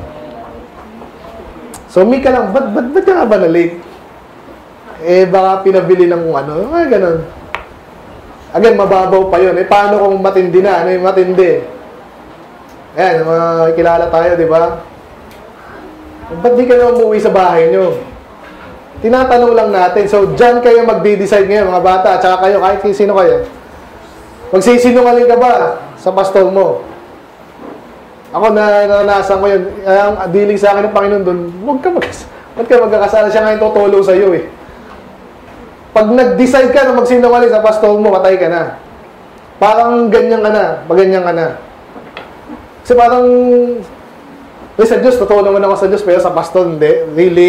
So, ka lang, ba't ka nga ba na late? Baka pinabili ng ganun. Again, mababaw pa yun. Paano kung matindi na? Ano yung matindi? Ayan, kilala tayo, di ba? Ba't di ka na umuwi sa bahay nyo? Tinatanong lang natin. So, dyan kayo magde-decide ngayon, mga bata, at saka kayo, kahit sino kayo. Magsisinungaling ka ba sa pastor mo? Ako naranasan ko yun. Ang dealing sa akin ng Panginoon doon, huwag ka magkakasala. Siya nga yung tutulong sa iyo eh. Pag nag-decide ka na magsinungaling sa pastor mo, patay ka na. Parang ganyan ka na. Paganyan ka na. Kasi parang, sa Diyos, totoo naman ako sa Diyos, pero sa pastor, hindi. Really?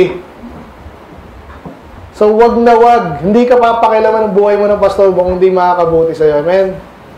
So, wag na wag. Hindi ka papakilaman ng buhay mo ng pastor mo kung hindi makakabuti sa'yo. Amen?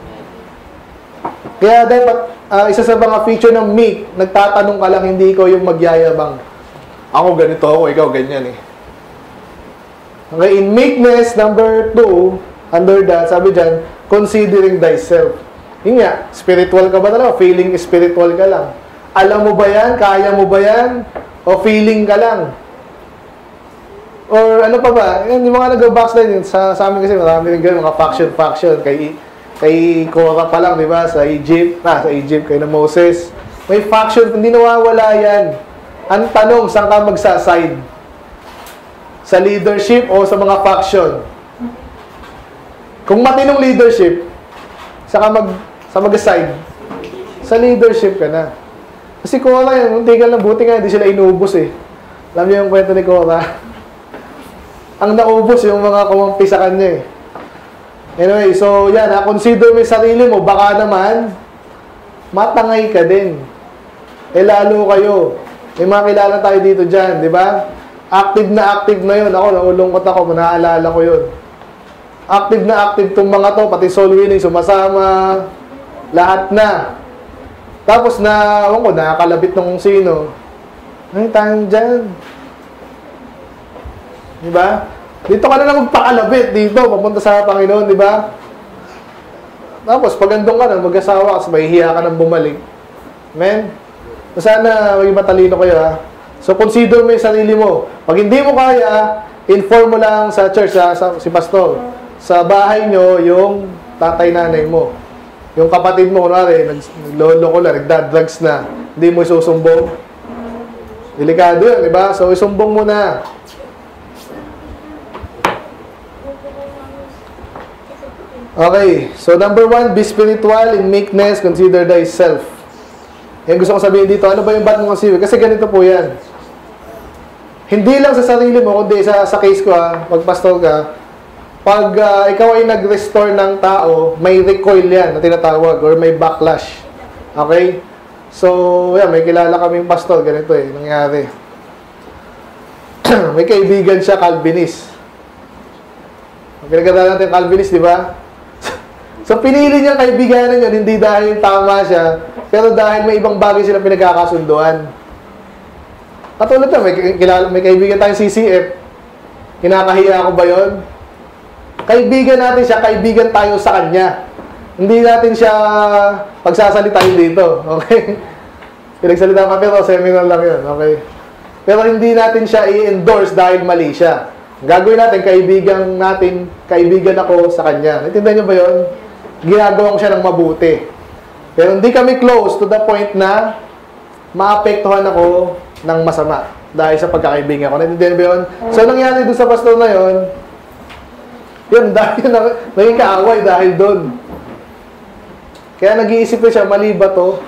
Kaya dapat, isa sa mga feature ng meek, nagtatanong ka lang, hindi ikaw yung magyayabang. Ako ganito ako, ikaw ganyan eh. Okay, in meekness, number 2, under that, sabi dyan, considering thyself. Yun nga, spiritual ka ba talaga? Feeling spiritual ka lang. Alam mo ba yan? Kaya mo ba yan? O feeling ka lang? Or ano pa ba? Yung mga nag-backslide yun. Sa amin kasi marami rin ganun, mga faction. Kay Korah pa lang, di ba? Sa Egypt, kay na Moses. May faction, hindi nawawala yan. Ang tanong, saan ka magsaside? Sa leadership o sa mga faction? Kung matinong leadership, saan ka mag-side? Sa leadership ka na. Kasi Korah yun, hindi ka lang, buti nga, hindi sila inubos eh. Alam niyo yung kwento ni Korah? Ang naubos yung mga kumampi sa kanya eh. Anyway, so yan, consider mo yung sarili mo. Baka naman, matangay ka din. Lalo kayo. May mga kilala tayo dito dyan, di ba? Active na yun. Ako, naulungkot ako, naalala ko yun. Active na active itong mga to, pati soul winning, sumasama, lahat na. Tapos nakakalabit ng kung sino. Ay, tayong dyan. Di ba? Dito ka na lang magpakalabit dito, papunta sa Panginoon, di ba? Tapos, pag andun ka na, mag-asawa ka, mahihiya ka nang bumalik. Amen? So, sana maging matalino kayo, ha? So, consider mo yung sarili mo. Pag hindi mo kaya, inform mo lang sa church, si pastor. Sa bahay nyo, yung tatay-nanay mo. Yung kapatid mo, kunwari, naglolo ko lang, nagdadrugs na. Hindi mo isusumbong. Delikado yun, di ba? So, isumbong mo na. Okay. So, number 1, be spiritual in meekness, consider thyself. Yan gusto ko sabihin dito, ano ba yung ba't mo kasi? Kasi ganito po yan. Hindi lang sa sarili mo, kundi sa case ko, pag-pastor ka, pag ikaw ay nag-restore ng tao, may recoil yan na tinatawag, or may backlash. Okay? So, yan, may kilala kaming pastor, ganito nangyari. May kaibigan siya, Calvinist. Pinagkatalan natin Calvinist, di ba? So, pinili niyang kaibiganan yun, hindi dahil tama siya, pero dahil may ibang bagay silang pinagkakasunduan. Katulad na, may kaibigan tayong CCF. Kinakahiya ko ba yun? Kaibigan natin siya, kaibigan tayo sa kanya. Hindi natin siya pagsasalitain dito. Okay? Pinagsalita ka, pero seminar lang yun. Okay? Pero hindi natin siya i-endorse dahil mali siya. Gagawin natin, kaibigan ako sa kanya. Naintindihan niyo ba yun? Ginagawa ko siya ng mabuti. Pero hindi kami close to the point na maapektuhan ako ng masama dahil sa pagkakaibigan ko. Naintindihan ba yun? So, nangyari doon sa pastor na yun, dahil naging kaaway dahil doon. Kaya nag-iisip siya, mali ba to?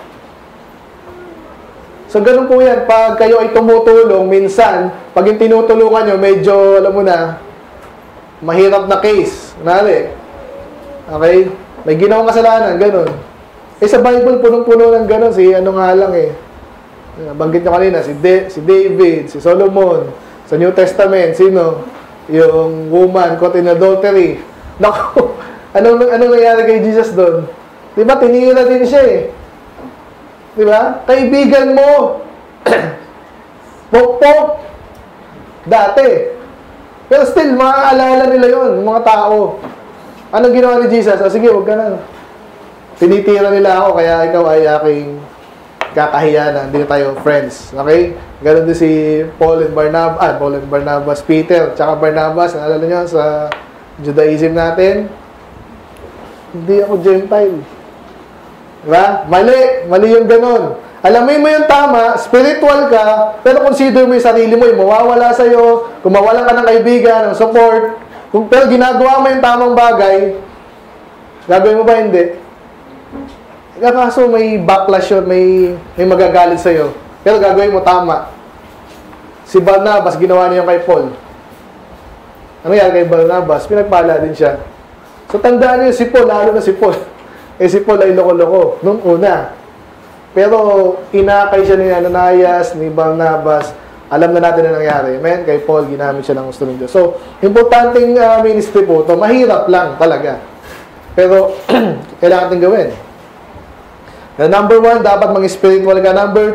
So, ganun po yan. Pag kayo ay tumutulong, minsan, pag yung tinutulungan nyo, medyo, alam mo na, mahirap na case. Nari. Okay? May ginawang kasalanan, ganun. Sa Bible, punong-puno ng ganun. Ano nga lang banggit nyo kanina, si David, si Solomon. Sa New Testament, sino? Yung woman caught in adultery. Naku, anong nangyari kay Jesus doon? Diba, tinira din siya Diba? Kaibigan mo. Pok-pok. Dati. Pero still, maaalala nila yon mga tao. Anong ginawa ni Jesus? Sige, huwag ka na. Tinitira nila ako, kaya ikaw ay aking kakahiya na. Hindi tayo friends. Okay? Ganon din si Paul and Barnabas, Peter, tsaka Barnabas. Naalala nyo sa Judaism natin? Hindi ako Gentile. Diba? Mali yung ganon. Alamin mo yung tama, spiritual ka, pero consider mo yung sarili mo, yung mawawala sa'yo, kung mawalan ka ng kaibigan, ng support, pero ginagawa mo yung tamang bagay, gagawin mo ba hindi? Kaso may backlash yun, may magagalit sa'yo, pero gagawin mo tama. Si Barnabas, ginawa niya kay Paul. Ano yan kay Barnabas? Pinagpala din siya. So tandaan niyo si Paul, lalo na si Paul. Si Paul ay loko-loko nung una. Pero inakay siya ni Ananias, ni Barnabas. Alam na natin na nangyari. Amen? Kay Paul, ginamit siya ng gusto ng Diyos. So, importanteng ministry po ito. Mahirap lang talaga. Pero, kailangan natin gawin. Number 1, dapat mag-spiritual ka. Number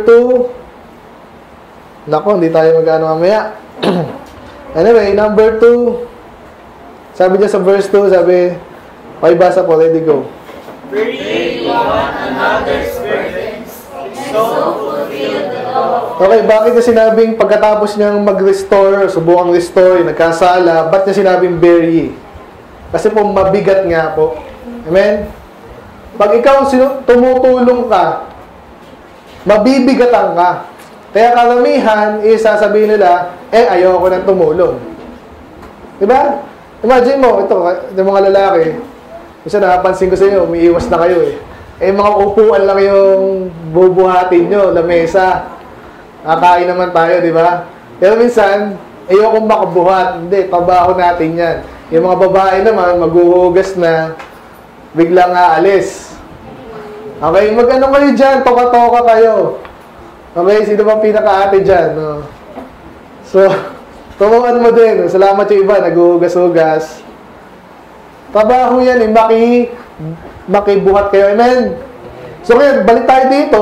2, nako, hindi tayo mag-ano mamaya. Anyway, number 2, sabi niya sa verse 2, sabi, pakibasa po, ready, go. Bring one another's burdens, so fulfill the law. Okay, bakit niya sinabing pagkatapos niyang mag-restore, subukang restore, nagkasala, ba't niya sinabing bear ye? Kasi po mabigat nga po. Amen? Pag ikaw tumutulong ka, mabibigatan ka. Kaya karamihan, sasabihin nila, ayoko nang tumulong. Diba? Imagine mo, ito, yung mga lalaki, isa napansin ko sa inyo, umiiwas na kayo mga upuan lang yung bubuhatin nyo, lamesa. Kakain naman tayo, di ba? Pero minsan, ayokong makabuhat. Hindi, trabaho natin yan. Yung mga babae naman, maghuhugas na, biglang aalis. Okay, mag-ano kayo dyan, toka-toka kayo. Okay, sino ba pinaka-ate dyan? No? So, turuan mo din. Salamat yung iba, nag-ugas-ugas. Trabaho yan eh, makibuhat kayo. Amen? So, ngayon, balik tayo dito.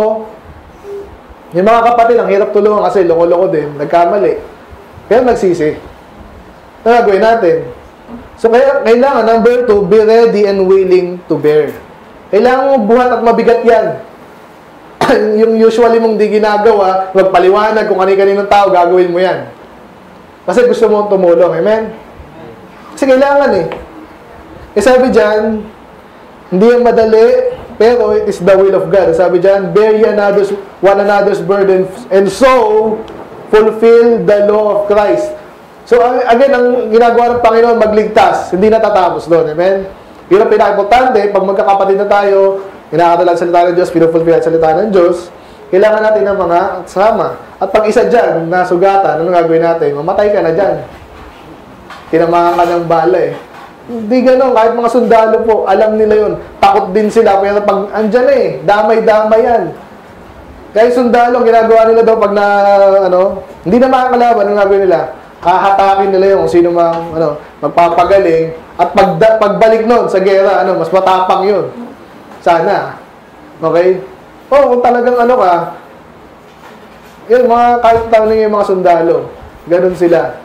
Yung mga kapatid, ang hirap tulungan kasi loko-loko din, nagkamali. Kaya nagsisi. Ano gagawin natin? So, kaya, kailangan, number 2, be ready and willing to bear. Kailangan mo buhat at mabigat yan. Yung usually mong di ginagawa, magpaliwanag kung kani-kaninong tao, gagawin mo yan. Kasi gusto mo tumulong. Amen? Kasi kailangan eh. Eh sabi dyan, hindi yan madali, pero it is the will of God. Sabi dyan, bear ye one another's burden, and so, fulfill the law of Christ. So, again, ang ginagawa ng Panginoon, magligtas. Hindi natatapos doon. Amen? Yun ang pinaka-importante, pag magkakapatid na tayo, inakatalan ang salita ng Diyos, pinufulfill ang salita ng Diyos, kailangan natin ng mga sama. At pag isa dyan, nasugatan, ano gagawin natin? Mamatay ka na dyan. Tinamaan ka ng bala eh. Hindi gano'n, kahit mga sundalo po, alam nila yun. Takot din sila, pero pag andyan eh, damay-damay yan. Kaya sundalo, ginagawa nila daw pag na, hindi na makakalaban, ang gagawin nila? Hahatakin nila yung sino mang, magpapagaling. At pagbalik nun sa gera, mas matapang yun. Sana. Okay? Kung talagang ka, yun, kahit tanong yung mga sundalo, ganun sila.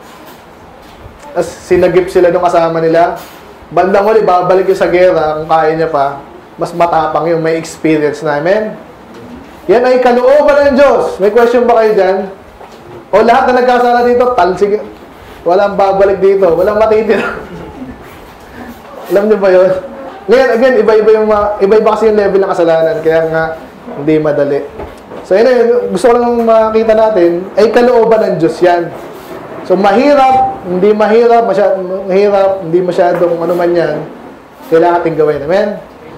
As sinagip sila nung kasama nila, bandang uli, babalik yung sa gera, kung kaya niya pa, mas matapang yung may experience na. Amen? Yan ay kalooban ng Diyos. May question ba kayo dyan? O lahat na nagkasala dito, talsig, walang babalik dito, walang matitira. Alam niyo ba yun? Ngayon, again, iba-iba kasi yung level ng kasalanan, kaya nga, hindi madali. So, yun, gusto ko lang makita natin, ay kalooban ng Diyos yan. So, mahirap, hindi mahirap, mahirap, hindi masyadong man yan, kailangan natin gawin. Amen?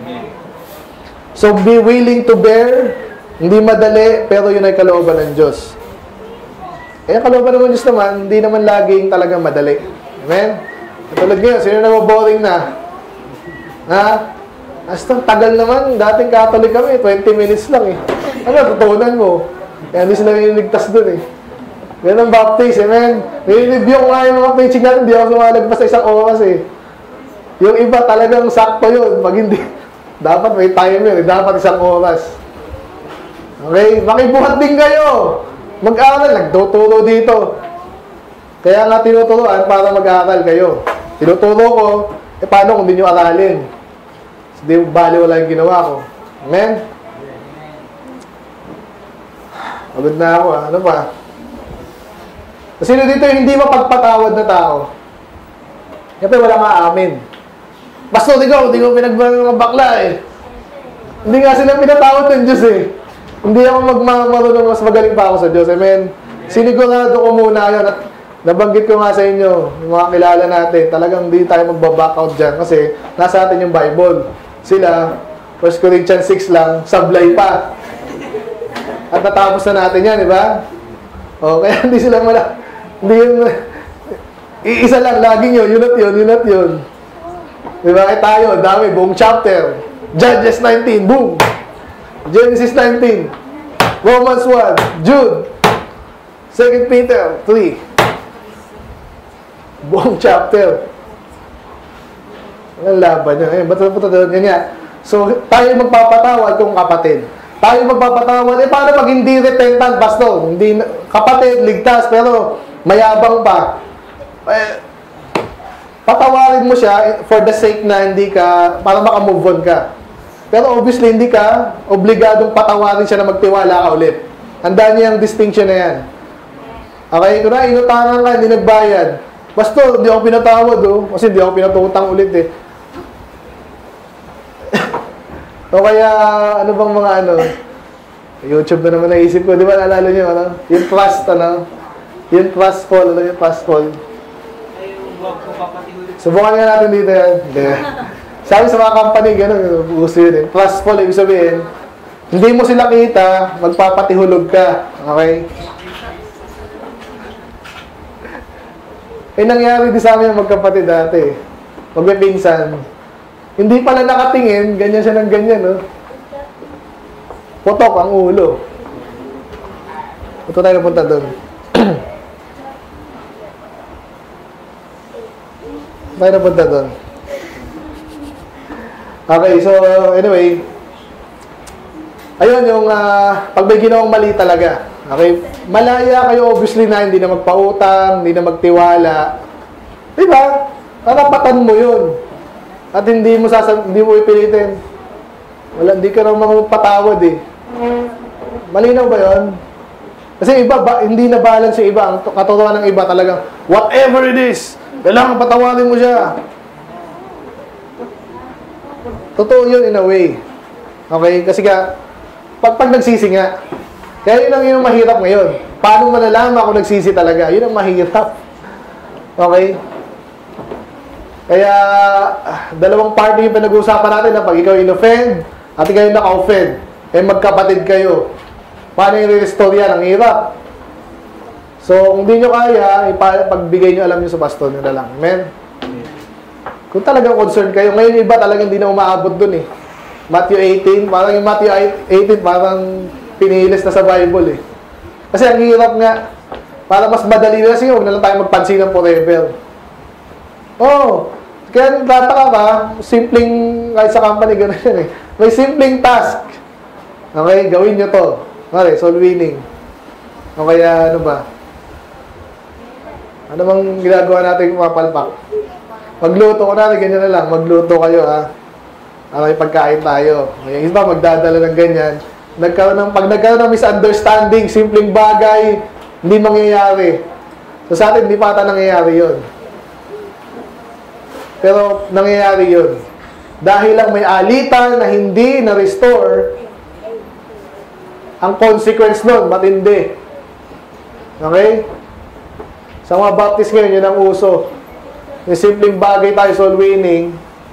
So, be willing to bear, hindi madali, pero yun ay kalooban ng Diyos. Eh, kalooban ng Diyos naman, hindi naman laging talagang madali. Amen? Katulad ngayon, sino na boring na? Ha? Hasta tagal naman, dating Catholic kami, 20 minutes lang eh. Ano, tutunan mo? Kaya hindi sila niligtas dun eh. Yan ang baptist, amen? Nire-review ko nga yung mga preaching natin, hindi ako sumalagpas sa isang oras eh. Yung iba talagang sakto yun, pag hindi, dapat may timer, dapat isang oras. Okay? Makibuhat din kayo. Mag-aaral, nagtuturo dito. Kaya nga tinuturuan para mag-aaral kayo. Tinuturo ko, paano kung hindi nyo aralin? Hindi bali wala yung ginawa ko. Amen? Pagod na ako, ano pa? Sino dito yung hindi mapagpatawad na tao? Siyempre wala nga amin. Pastor, ikaw, hindi ko pinagbalang mga bakla eh. Hindi nga sila pinatawad ng Diyos eh. Hindi ako marunong mas magaling pa ako sa Diyos. Amen? Sinigurado ko muna yun. At nabanggit ko nga sa inyo, yung mga kilala natin, talagang hindi tayo magbaback out dyan kasi nasa atin yung Bible. Sila, 1 Corinthians 6 lang, sablay pa. At natapos na natin yan, di ba? O, kaya hindi sila hindi yun, iisa lang, laging yun at yun. Di ba? Eh tayo, dami, buong chapter. Judges 19, boom! Genesis 19, Romans 1, Jude, 2 Peter 3. Buong chapter. Ang laban nyo. Eh, ba't doon? Yan nga. So, tayo magpapatawad kung kapatid. Tayo magpapatawad. Eh, paano pag hindi repentant, pastor? Hindi, kapatid, ligtas, pero mayabang pa. Eh, patawarin mo siya for the sake na hindi ka, para makamove on ka. Pero obviously, hindi ka obligadong patawarin siya na magtiwala ka ulit. Handaan niya yung distinction na yan. Okay? Kung na, inutangan ka, hindi nagbayad. Pastor, hindi ako pinatawad, kasi hindi ako pinatutang ulit eh. O kaya, ano bang mga YouTube na naman naisip ko. Di ba, naalala niyo, yung trust, yung trust fall, yung trust fall. Subukan nga natin dito yan. Sabi sa mga company, gano'n, gusto yun eh. Trust fall, ibig sabihin, hindi mo sila kita, magpapatihulog ka. Okay? Eh, nangyari din sa amin yung magkapatid dati. Magpipinsan. Hindi pala nakatingin, ganyan siya ng ganyan, no? Putok ang ulo. Ito tayo napunta doon. Tayo napunta doon. Okay, so anyway, ayun yung pag may ginawang mali talaga. Okay, malaya kayo obviously na hindi na magpautang, hindi na magtiwala. Diba? Karapatan mo yun. At hindi mo ipilitin. Wala, hindi ka raw magpatawad eh. Malinaw ba yun? Kasi iba, hindi na balance yung iba. Ang katotohanan ng iba talagang, whatever it is, kailangan patawarin mo siya. Totoo yun in a way. Okay? Kasi pag nagsisi nga, kaya yun ang yung mahirap ngayon. Paano malalaman kung nagsisi talaga? Yun ang mahirap. Okay? Kaya, dalawang party yung pinag-uusapan natin na pag ikaw in-offend, at ikaw yung naka-offend, magkapatid kayo. Paano yung re-restore yan? Ang hirap. So, kung di nyo kaya, pagbigay nyo, alam nyo sa pastor nyo na lang. Amen? Kung talagang concerned kayo, ngayon iba talagang hindi na umaabot dun eh. Matthew 18, parang yung Matthew 18, parang pinilis na sa Bible eh. Kasi ang hirap nga, para mas madali na sige, huwag na lang tayo magpansinan forever. Oh, kaya tataka ka, simpleng, kahit sa company, gano'n yan eh. May simpleng task. Okay, gawin nyo to. Okay, soul winning. O kaya, ano ba? Ano bang ginagawa natin mapalpak? Magluto ko natin, ganyan na lang. Magluto kayo, ha? Okay, pagkain tayo. Yung iba, magdadala ng ganyan. Pag nagkaroon ng misunderstanding, simpleng bagay, hindi mangyayari. So sa atin, hindi pa ata nangyayari yun. Pero nangyayari yun. Dahil lang may alitan na hindi na-restore, ang consequence nun, matindi. Okay? Sa mga Baptist ngayon, yun ang uso. Yung simpleng bagay tayo, soul winning,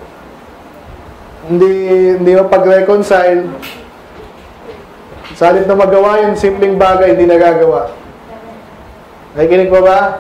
hindi mapag-reconcile. Sa halip na magawa yung simpleng bagay, hindi nagagawa. Nakikinig pa ba?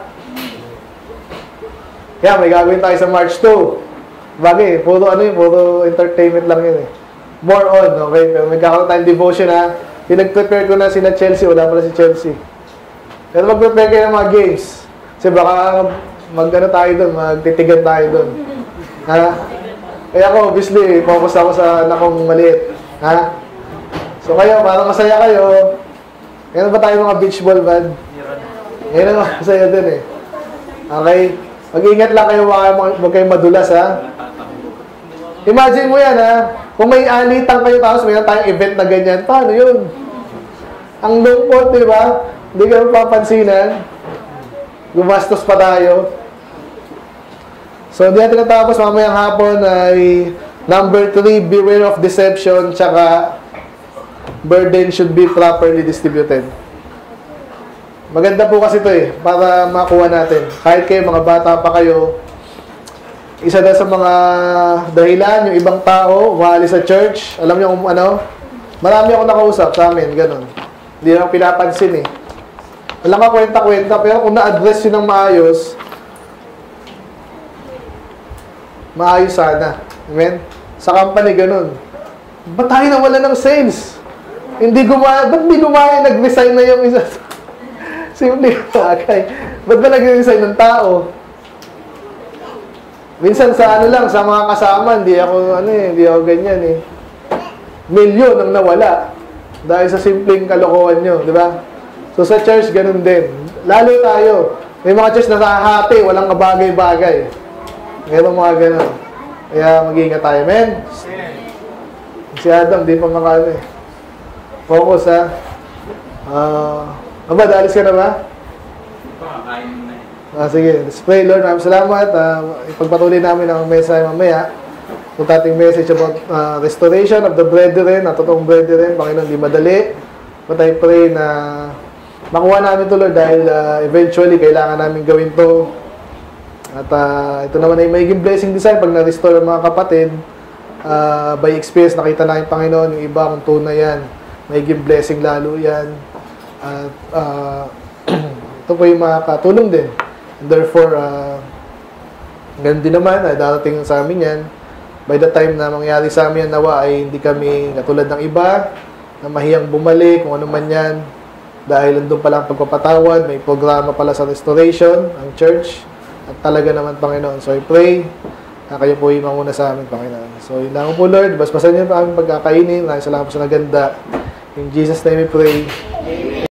Kaya may gagawin tayo sa March 2. Bagay, puro entertainment lang yun eh. More on, okay? Pero may kakaroon tayong devotion ha. Pinag-prepare ko na sina Chelsea, wala pala si Chelsea. Pero mag-prepare kayo ng mga games. Kasi baka tayo doon, magtitigan tayo doon. Ha? Kaya ako, obviously, focus ako sa anak kong maliit. Ha? So kayo, parang masaya kayo. Ngayon ba tayo mga beach ball, bad? Ngayon ang masaya din eh. Okay? Mag-ingat lang kayo, huwag kayong madulas, ha? Imagine mo yan, ha? Kung may alitan kayo, tapos may tayong event na ganyan, paano yun? Ang lungkot, di ba? Hindi ka mapapansinan. Gumastos pa tayo. So, hindi natin natapos. Mamayang hapon ay number 3, beware of deception, tsaka burden should be properly distributed. Maganda po kasi ito eh, para makuha natin. Kahit kayo, mga bata pa kayo, isa na sa mga dahilan, yung ibang tao, umaalis sa church, alam niyo kung ano, marami ako nakausap sa amin, ganun. Hindi lang pinapansin eh. Walang ka kwenta-kwenta, pero kung na-address yun ng maayos sana. Amen? Sa company, ganun. Ba't tayo nawala ng sales? Ba't di gumaya, nag-resign na yung isa? Simple bagay. Ba't ba nag-resign ng tao? Minsan sa sa mga kasama, hindi ako ganyan eh. Milyon ang nawala. Dahil sa simpleng kalokohan nyo, di ba? So sa church, ganun din. Lalo tayo. May mga church na nakahati, walang kabagay-bagay. Meron mga ganun. Kaya mag-iingat tayo, men. Si Adam, di pa makano eh. Focus, ha? Alis ka na ba? Sige. Let's pray, Lord. Maraming salamat. Ipagpatuloy namin ang message mamaya. Kung ating message about restoration of the brethren, at totoong brethren, Panginoon, di madali. But I pray na makuha namin ito, Lord, dahil eventually kailangan namin gawin to. At ito naman ay magiging blessing design pag na-restore ang mga kapatid. By experience, nakita namin, Panginoon, yung iba kung tunay yan. Magiging blessing lalo yan. At ito po yung makakatulong din. And therefore, ganun din naman, darating sa amin yan. By the time na mangyari sa amin yan, nawa ay hindi kami katulad ng iba. na mahiyang bumalik, kung ano man yan. Dahil nandun pala ang pagpapatawad, may programa pala sa restoration, ang church. At talaga naman, Panginoon. So, I pray na kayo po yung manguna sa amin, Panginoon. So, yun lang po, Lord. Basbasan niyo pa aming pagkakainin. Salamat po sa naganda. In Jesus' name we pray.